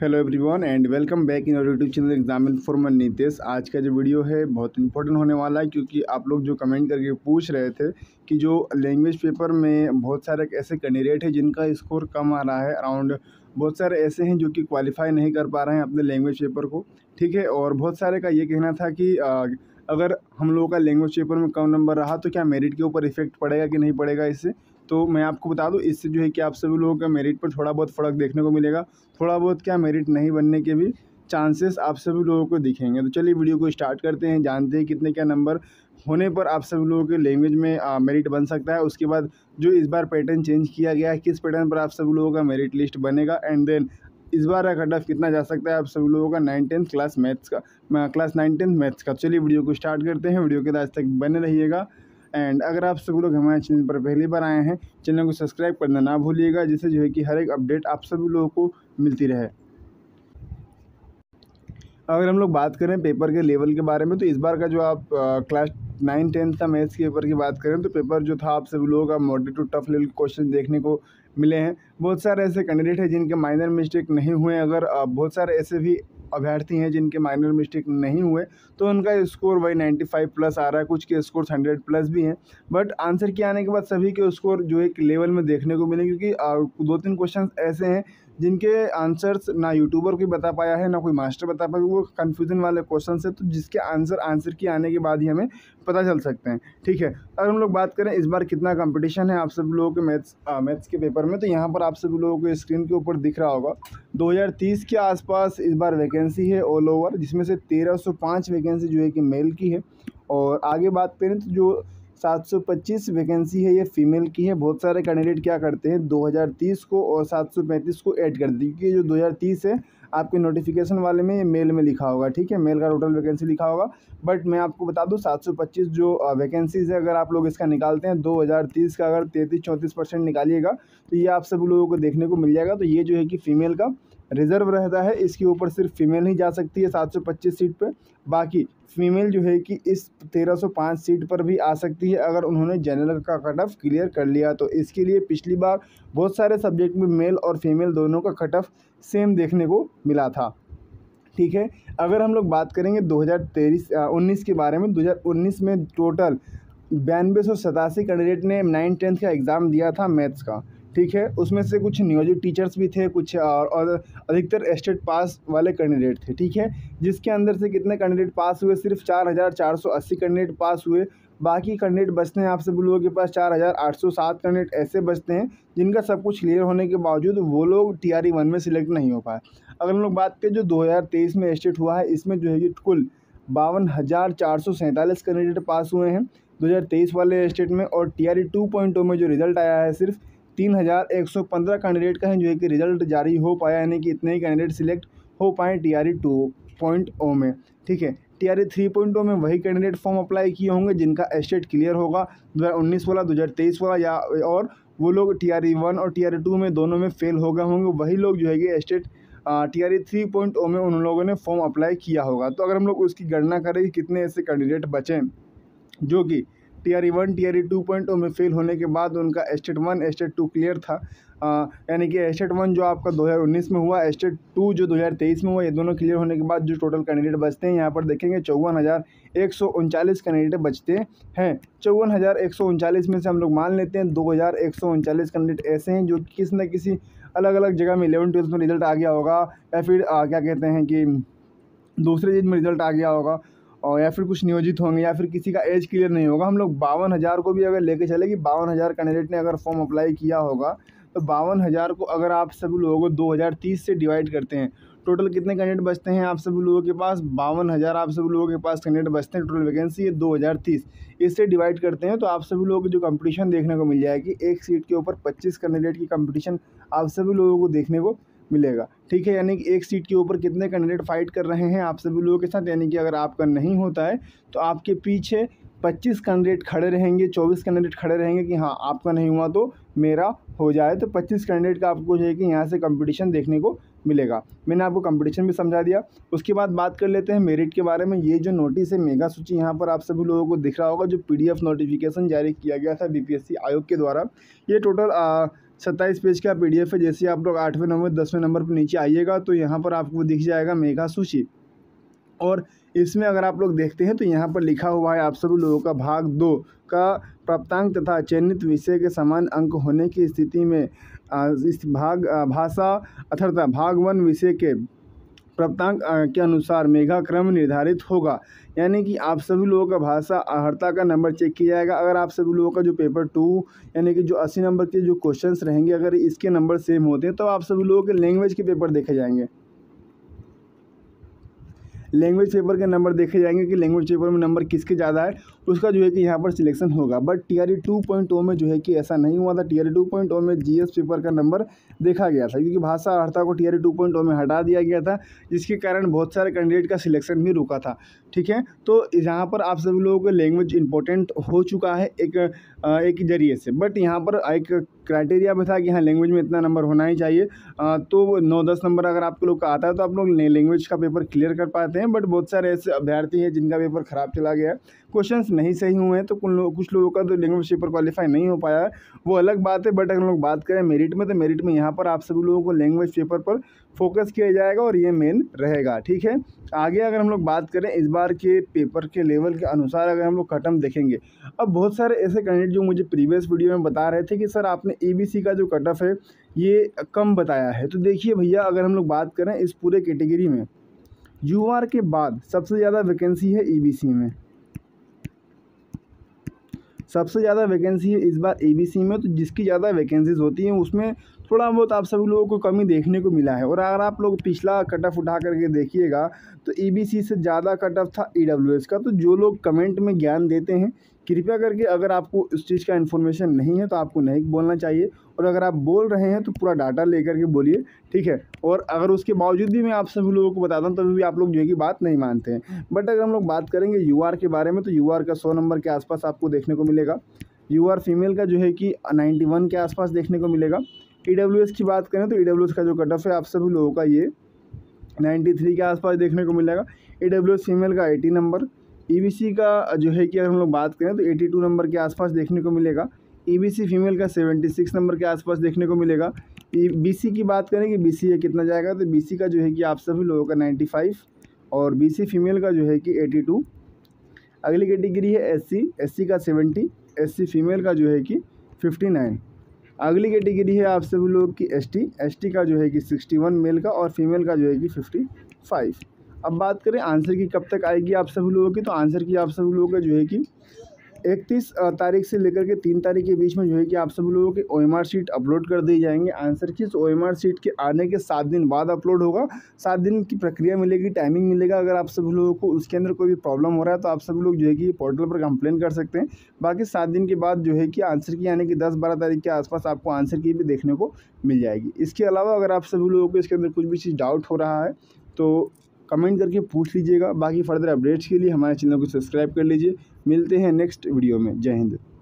Hello everyone and welcome back in YouTube channel exam informer Nitish. आज का जो video है बहुत इंपॉर्टेंट होने वाला है, क्योंकि आप लोग जो कमेंट करके पूछ रहे थे कि जो लैंग्वेज पेपर में बहुत सारे ऐसे कैंडिडेट हैं जिनका स्कोर कम आ रहा है, अराउंड बहुत सारे ऐसे हैं जो कि क्वालिफाई नहीं कर पा रहे हैं अपने लैंग्वेज पेपर को, ठीक है। और बहुत सारे का ये कहना था कि अगर हम लोगों का लैंग्वेज पेपर में कम नंबर रहा तो क्या मेरिट के ऊपर इफेक्ट पड़ेगा कि नहीं पड़ेगा इससे। तो मैं आपको बता दूं, इससे जो है कि आप सभी लोगों का मेरिट पर थोड़ा बहुत फ़र्क देखने को मिलेगा, थोड़ा बहुत क्या मेरिट नहीं बनने के भी चांसेस आप सभी लोगों को दिखेंगे। तो चलिए वीडियो को स्टार्ट करते हैं, जानते हैं कितने क्या नंबर होने पर आप सभी लोगों के लैंग्वेज में मेरिट बन सकता है। उसके बाद जो इस बार पैटर्न चेंज किया गया है, किस पैटर्न पर आप सभी लोगों का मेरिट लिस्ट बनेगा, एंड देन इस बार का कट ऑफ कितना जा सकता है आप सभी लोगों का 9th क्लास मैथ्स का, क्लास 9th मैथ्स का। चलिए वीडियो को स्टार्ट करते हैं, वीडियो के आज तक बने रहिएगा। एंड अगर आप सभी लोग हमारे चैनल पर पहली बार आए हैं, चैनल को सब्सक्राइब करना ना भूलिएगा, जिससे जो है कि हर एक अपडेट आप सभी लोगों को मिलती रहे। अगर हम लोग बात करें पेपर के लेवल के बारे में, तो इस बार का जो आप क्लास 9-10 का मैथ्स के पेपर की बात करें तो पेपर जो था आप सभी लोगों का moderate to tough level question देखने को मिले हैं। बहुत सारे ऐसे कैंडिडेट हैं जिनके माइनर मिस्टेक नहीं हुए, अगर बहुत सारे ऐसे भी अभ्यर्थी हैं जिनके माइनर मिस्टेक नहीं हुए तो उनका स्कोर वही 95 प्लस आ रहा है, कुछ के स्कोर 100 प्लस भी हैं। बट आंसर के आने के बाद सभी के स्कोर जो एक लेवल में देखने को मिले, क्योंकि 2-3 क्वेश्चन ऐसे हैं जिनके आंसर्स ना यूट्यूबर कोई बता पाया है ना कोई मास्टर बता पाया, वो कन्फ्यूजन वाले क्वेश्चन है, तो जिसके आंसर के आने के बाद ही हमें पता चल सकते हैं, ठीक है। अगर हम लोग बात करें इस बार कितना कंपटीशन है आप सभी लोगों के मैथ्स के पेपर में, तो यहाँ पर आप सभी लोगों को स्क्रीन के ऊपर दिख रहा होगा 2030 के आसपास इस बार वैकेंसी है ऑल ओवर, जिसमें से 1305 वैकेंसी जो है कि मेल की है। और आगे बात करें तो जो 725 वैकेंसी है ये फीमेल की है। बहुत सारे कैंडिडेट क्या करते हैं 2030 को और 735 को ऐड कर देते हैं, क्योंकि जो 2030 है आपके नोटिफिकेशन वाले में ये मेल में लिखा होगा, ठीक है, मेल का टोटल वैकेंसी लिखा होगा। बट मैं आपको बता दूं 725 जो वैकेंसीज़ है, अगर आप लोग इसका निकालते हैं 2030 का अगर 33-34% निकालिएगा तो ये आप सभी लोगों को देखने को मिल जाएगा। तो ये जो है कि फ़ीमेल का रिज़र्व रहता है, इसके ऊपर सिर्फ फीमेल ही जा सकती है 725 सीट पे। बाकी फीमेल जो है कि इस 1305 सीट पर भी आ सकती है अगर उन्होंने जनरल का कट ऑफ क्लियर कर लिया। तो इसके लिए पिछली बार बहुत सारे सब्जेक्ट में मेल और फीमेल दोनों का कट ऑफ सेम देखने को मिला था, ठीक है। अगर हम लोग बात करेंगे 2019 के बारे में, 2019 में टोटल 9287 कैंडिडेट ने 9-10 का एग्ज़ाम दिया था मैथ्स का, ठीक है। उसमें से कुछ नियोजित टीचर्स भी थे, कुछ और अधिकतर स्टेट पास वाले कैंडिडेट थे, ठीक है। जिसके अंदर से कितने कैंडिडेट पास हुए, सिर्फ 4480 कैंडिडेट पास हुए। बाकी कैंडिडेट बचते हैं आप सभी लोगों के पास 4807 कैंडिडेट ऐसे बचते हैं जिनका सब कुछ क्लियर होने के बावजूद वो लोग TRE 1 में सिलेक्ट नहीं हो पाए। अगर हम लोग बात करें जो 2023 में स्टेट हुआ है, इसमें जो है कि कुल 52,447 कैंडिडेट पास हुए हैं 2023 वाले स्टेट में। और TRE 2.0 में जो रिज़ल्ट आया है सिर्फ 3115 कैंडिडेट का है जो है कि रिज़ल्ट जारी हो पाया, यानी कि इतने ही कैंडिडेट सिलेक्ट हो पाए TRE 2.0 में, ठीक है। TRE 3.0 में वही कैंडिडेट फॉर्म अप्लाई किए होंगे जिनका स्टेट क्लियर होगा 2019 वाला 2023 वाला, या और वो लोग TRE 1 और TRE 2 में दोनों में फेल हो गए होंगे, वही लोग जो है कि स्टेट TRE 3.0 में उन लोगों ने फॉर्म अप्लाई किया होगा। तो अगर हम लोग उसकी गणना करें कि कितने ऐसे कैंडिडेट बचें जो कि TRE 1 TRE 2.0 में फेल होने के बाद उनका स्टेट 1 स्टेट 2 क्लियर था, यानी कि स्टेट 1 जो आपका 2019 में हुआ, स्टेट 2 जो 2023 में हुआ, ये दोनों क्लियर होने के बाद जो टोटल कैंडिडेट बचते हैं यहाँ पर देखेंगे 54,139 कैंडिडेट बचते हैं। 54,139 में से हम लोग मान लेते हैं 2,139 कैंडिडेट ऐसे हैं जो किसी न किसी अलग अलग जगह में 11-12 में रिजल्ट आ गया होगा, या फिर क्या कहते हैं कि दूसरे चीज़ में रिजल्ट आ गया होगा, और या फिर कुछ नियोजित होंगे, या फिर किसी का एज क्लियर नहीं होगा। हम लोग 52,000 को भी अगर लेके चले कि 52,000 कैंडिडेट ने अगर फॉर्म अप्लाई किया होगा, तो 52,000 को अगर आप सभी लोगों को 2030 से डिवाइड करते हैं, टोटल कितने कैंडिडेट बचते हैं आप सभी लोगों के पास, 52,000 आप सभी लोगों के पास कैंडिडेट बचते हैं। टोटल वैकेंसी है 2030, इससे डिवाइड करते हैं तो आप सभी लोगों को जो कंपटीशन देखने को मिल जाएगी, एक सीट के ऊपर 25 कैंडिडेट की कंपटीशन आप सभी लोगों को देखने को मिलेगा, ठीक है। यानी कि एक सीट के ऊपर कितने कैंडिडेट फाइट कर रहे हैं आप सभी लोगों के साथ, यानी कि अगर आपका नहीं होता है तो आपके पीछे 25 कैंडिडेट खड़े रहेंगे, 24 कैंडिडेट खड़े रहेंगे कि हाँ आपका नहीं हुआ तो मेरा हो जाए। तो 25 कैंडिडेट का आपको जो है कि यहाँ से कंपटीशन देखने को मिलेगा। मैंने आपको कंपटीशन भी समझा दिया। उसके बाद बात कर लेते हैं मेरिट के बारे में। ये जो नोटिस है मेगा सूची यहाँ पर आप सभी लोगों को दिख रहा होगा, जो PDF नोटिफिकेशन जारी किया गया था BPSC आयोग के द्वारा। ये टोटल 27 पेज का PDF है। जैसे आप लोग 8वें नंबर 10वें नंबर पर नीचे आइएगा तो यहाँ पर आपको दिख जाएगा मेगा सूची, और इसमें अगर आप लोग देखते हैं तो यहाँ पर लिखा हुआ है आप सभी लोगों का भाग 2 का प्राप्तांक तथा चयनित विषय के समान अंक होने की स्थिति में इस भाषा अर्थात भाग 1 विषय के प्राप्तांक के अनुसार मेगा क्रम निर्धारित होगा। यानी कि आप सभी लोगों का भाषा अर्हता का नंबर चेक किया जाएगा। अगर आप सभी लोगों का जो पेपर 2 यानी कि जो 80 नंबर के जो क्वेश्चंस रहेंगे अगर इसके नंबर सेम होते हैं तो आप सभी लोगों के लैंग्वेज के पेपर देखे जाएंगे, लैंग्वेज पेपर के नंबर देखे जाएंगे कि लैंग्वेज पेपर में नंबर किसके ज़्यादा है, उसका जो है कि यहाँ पर सिलेक्शन होगा। बट TRE 2.0 में जो है कि ऐसा नहीं हुआ था। TRE 2.0 में GS पेपर का नंबर देखा गया था, क्योंकि भाषा अर्हता को TRE 2.0 में हटा दिया गया था, जिसके कारण बहुत सारे कैंडिडेट का सिलेक्शन भी रुका था। ठीक है, तो यहाँ पर आप सभी लोगों को लैंग्वेज इंपॉर्टेंट हो चुका है एक जरिए से। बट यहाँ पर एक क्राइटेरिया भी था कि हाँ लैंग्वेज में इतना नंबर होना ही चाहिए। तो 9-10 नंबर अगर आप लोग का आता है तो आप लोग लैंग्वेज का पेपर क्लियर कर पाते हैं। बट बहुत सारे ऐसे अभ्यर्थी हैं जिनका पेपर ख़राब चला गया है, क्वेश्चंस नहीं सही हुए हैं, तो कुछ लोगों का तो लैंग्वेज पेपर क्वालिफाई नहीं हो पाया है, वो अलग बात है। बट अगर हम लोग बात करें मेरिट में, तो मेरिट में यहाँ पर आप सभी लोगों को लैंग्वेज पेपर पर फोकस किया जाएगा और ये मेन रहेगा। ठीक है, आगे अगर हम लोग बात करें इस बार के पेपर के लेवल के अनुसार अगर हम लोग कटअप देखेंगे, अब बहुत सारे ऐसे कैंडिडेट जो मुझे प्रीवियस वीडियो में बता रहे थे कि सर आपने EBC का जो कटअप है ये कम बताया है। तो देखिए भैया, अगर हम लोग बात करें इस पूरे कैटेगरी में UR के बाद सबसे ज़्यादा वैकेंसी है EBC में, सबसे ज़्यादा वैकेंसी है इस बार EBC में। तो जिसकी ज़्यादा वैकेंसीज होती हैं उसमें थोड़ा बहुत आप सभी लोगों को कमी देखने को मिला है। और अगर आप लोग पिछला कटअप उठा करके देखिएगा तो EBC से ज़्यादा कटअप था EWS का। तो जो लोग कमेंट में ज्ञान देते हैं, कृपया करके अगर आपको उस चीज़ का इन्फॉर्मेशन नहीं है तो आपको नहीं बोलना चाहिए, और अगर आप बोल रहे हैं तो पूरा डाटा लेकर के बोलिए। ठीक है, और अगर उसके बावजूद भी मैं आप सभी लोगों को बताता हूँ तभी भी आप लोग जो है कि बात नहीं मानते हैं। बट अगर हम लोग बात करेंगे UR के बारे में तो UR का 100 नंबर के आसपास आपको देखने को मिलेगा। UR फीमेल का जो है कि 91 के आसपास देखने को मिलेगा। EWS की बात करें तो EWS का जो कटअप है आप सभी लोगों का ये 93 के आसपास देखने को मिलेगा। EWS फीमेल का 80 नंबर। EBC का जो है कि अगर हम लोग बात करें तो 82 नंबर के आसपास देखने को मिलेगा। EBC फीमेल का 76 नंबर के आसपास देखने को मिलेगा। BC की बात करें कि BC ये कितना जाएगा, तो BC का जो है कि आप सभी लोगों का 95 और BC फीमेल का जो है कि 82। अगली कैटेगरी है SC का 70, SC फीमेल का जो है कि 59। अगली कैटेगरी है आप सभी लोगों की ST का जो है कि 61 मेल का और फीमेल का जो है कि 55। अब बात करें आंसर की कब तक आएगी आप सभी लोगों की, तो आंसर की आप सभी लोगों का जो है कि 31 तारीख से लेकर के 3 तारीख के बीच में जो है कि आप सभी लोगों के OMR शीट अपलोड कर दी जाएंगे। आंसर की OMR शीट के आने के 7 दिन बाद अपलोड होगा। 7 दिन की प्रक्रिया मिलेगी, टाइमिंग मिलेगा। अगर आप सभी लोगों को उसके अंदर कोई भी प्रॉब्लम हो रहा है तो आप सभी लोग जो है कि पोर्टल पर कंप्लेन कर सकते हैं। बाकी 7 दिन के बाद जो है कि आंसर की यानी कि 10-12 तारीख के आसपास आपको आंसर की भी देखने को मिल जाएगी। इसके अलावा अगर आप सभी लोगों को इसके अंदर कुछ भी चीज़ डाउट हो रहा है तो कमेंट करके पूछ लीजिएगा। बाकी फर्दर अपडेट्स के लिए हमारे चैनल को सब्सक्राइब कर लीजिए। मिलते हैं नेक्स्ट वीडियो में। जय हिंद।